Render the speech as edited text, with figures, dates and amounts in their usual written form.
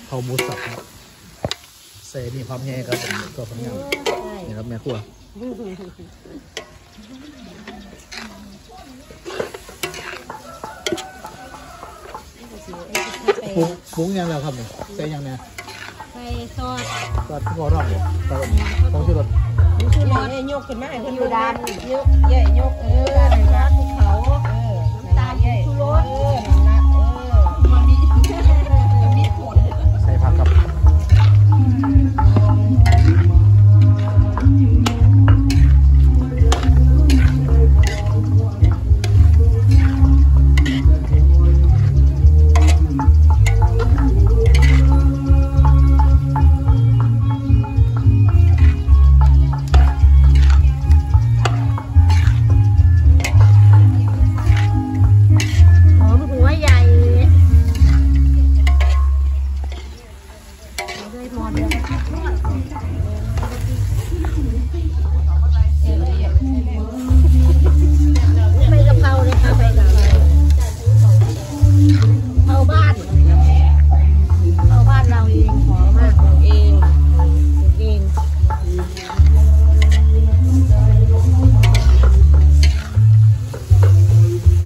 เขาหมูสับครับเซนี่พร้อมแห้งครับผมตัวพร้อมยำนี่ครับแม่ครัวปรุงยังแล้วครับเนี่ยใส่ยังเนี่ยใส่ซอสทุกคนรอบเลยผงชูรสชูรสยกขึ้นมาให้คนดูดันยกใหญ่ยกซอสภูเขาน้ำตาลชูรส